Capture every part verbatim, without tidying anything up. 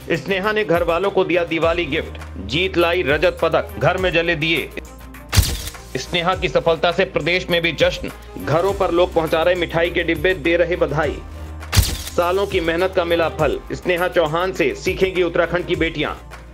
स्नेहा ने घर वालों को दिया दिवाली गिफ्ट, जीत लाई रजत पदक, घर में जले दिए। स्नेहा की सफलता से प्रदेश में भी जश्न, घरों पर लोग पहुंचा रहे मिठाई के डिब्बे, दे रहे बधाई। सालों की मेहनत का मिला फल, स्नेहा चौहान से सीखेंगी उत्तराखंड की बेटियां।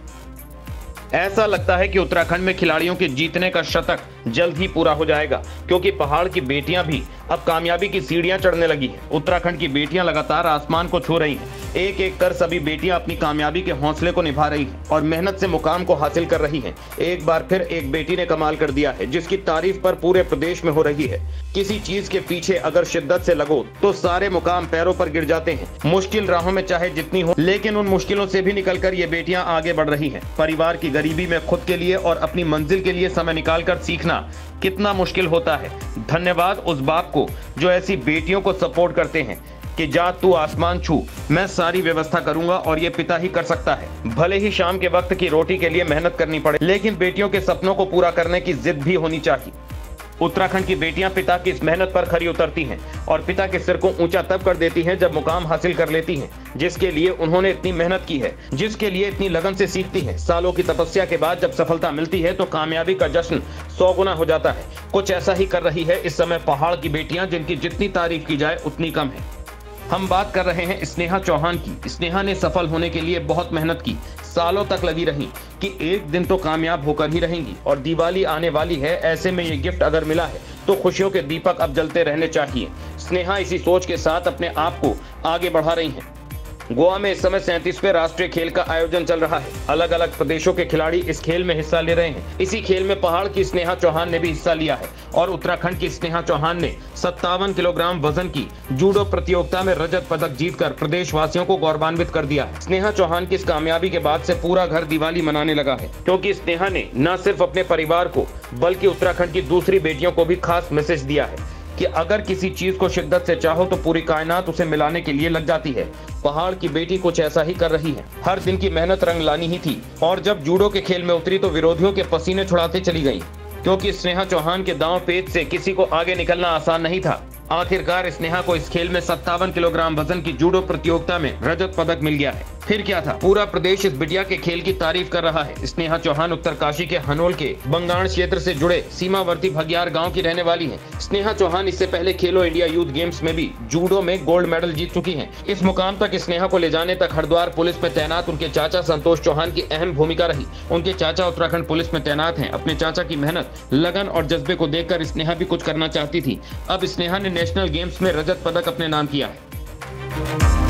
ऐसा लगता है कि उत्तराखंड में खिलाड़ियों के जीतने का शतक जल्द ही पूरा हो जाएगा, क्योंकि पहाड़ की बेटियां भी अब कामयाबी की सीढ़ियां चढ़ने लगी हैं। उत्तराखंड की बेटियां लगातार आसमान को छू रही हैं। एक एक कर सभी बेटियां अपनी कामयाबी के हौसले को निभा रही हैं और मेहनत से मुकाम को हासिल कर रही हैं। एक बार फिर एक बेटी ने कमाल कर दिया है, जिसकी तारीफ पर पूरे प्रदेश में हो रही है। किसी चीज के पीछे अगर शिद्दत से लगो तो सारे मुकाम पैरों पर गिर जाते हैं। मुश्किल राहों में चाहे जितनी हो, लेकिन उन मुश्किलों से भी निकलकर ये बेटियां आगे बढ़ रही हैं। परिवार की गरीबी में खुद के लिए और अपनी मंजिल के लिए समय निकालकर सीखना कितना मुश्किल होता है। धन्यवाद उस बाप को जो ऐसी बेटियों को सपोर्ट करते हैं कि जा तू आसमान छू, मैं सारी व्यवस्था करूंगा, और ये पिता ही कर सकता है। भले ही शाम के वक्त की रोटी के लिए मेहनत करनी पड़े, लेकिन बेटियों के सपनों को पूरा करने की जिद भी होनी चाहिए। उत्तराखंड की बेटियां पिता की इस मेहनत पर खरी उतरती हैं और पिता के सिर को ऊंचा तब कर देती हैं जब मुकाम हासिल कर लेती हैं, जिसके लिए उन्होंने इतनी मेहनत की है, जिसके लिए इतनी लगन से सीखती हैं। सालों की तपस्या के बाद जब सफलता मिलती है तो कामयाबी का जश्न सौ गुना हो जाता है। कुछ ऐसा ही कर रही है इस समय पहाड़ की बेटियां, जिनकी जितनी तारीफ की जाए उतनी कम है। हम बात कर रहे हैं स्नेहा चौहान की। स्नेहा ने सफल होने के लिए बहुत मेहनत की, सालों तक लगी रही कि एक दिन तो कामयाब होकर ही रहेंगी, और दिवाली आने वाली है, ऐसे में ये गिफ्ट अगर मिला है तो खुशियों के दीपक अब जलते रहने चाहिए। स्नेहा इसी सोच के साथ अपने आप को आगे बढ़ा रही हैं। गोवा में इस समय सैंतीसवें राष्ट्रीय खेल का आयोजन चल रहा है। अलग अलग प्रदेशों के खिलाड़ी इस खेल में हिस्सा ले रहे हैं। इसी खेल में पहाड़ की स्नेहा चौहान ने भी हिस्सा लिया है और उत्तराखंड की स्नेहा चौहान ने सत्तावन किलोग्राम वजन की जूडो प्रतियोगिता में रजत पदक जीतकर प्रदेशवासियों को गौरवान्वित कर दिया है। स्नेहा चौहान की इस कामयाबी के बाद से पूरा घर दिवाली मनाने लगा है, क्योंकि स्नेहा ने न सिर्फ अपने परिवार को बल्कि उत्तराखंड की दूसरी बेटियों को भी खास मैसेज दिया है कि अगर किसी चीज को शिद्दत से चाहो तो पूरी कायनात उसे मिलाने के लिए लग जाती है। पहाड़ की बेटी कुछ ऐसा ही कर रही है। हर दिन की मेहनत रंग लानी ही थी, और जब जूडो के खेल में उतरी तो विरोधियों के पसीने छुड़ाते चली गई, क्योंकि स्नेहा चौहान के दांव पेच से किसी को आगे निकलना आसान नहीं था। आखिरकार स्नेहा को इस खेल में सत्तावन किलोग्राम वजन की जूडो प्रतियोगिता में रजत पदक मिल गया है। फिर क्या था, पूरा प्रदेश इस बिटिया के खेल की तारीफ कर रहा है। स्नेहा चौहान उत्तरकाशी के हनोल के बंगाण क्षेत्र से जुड़े सीमावर्ती भगियार गांव की रहने वाली हैं। स्नेहा चौहान इससे पहले खेलो इंडिया यूथ गेम्स में भी जूडो में गोल्ड मेडल जीत चुकी हैं। इस मुकाम तक स्नेहा को ले जाने तक हरिद्वार पुलिस में तैनात उनके चाचा संतोष चौहान की अहम भूमिका रही। उनके चाचा उत्तराखंड पुलिस में तैनात हैं। अपने चाचा की मेहनत, लगन और जज्बे को देखकर स्नेहा भी कुछ करना चाहती थी। अब स्नेहा ने नेशनल गेम्स में रजत पदक अपने नाम किया है।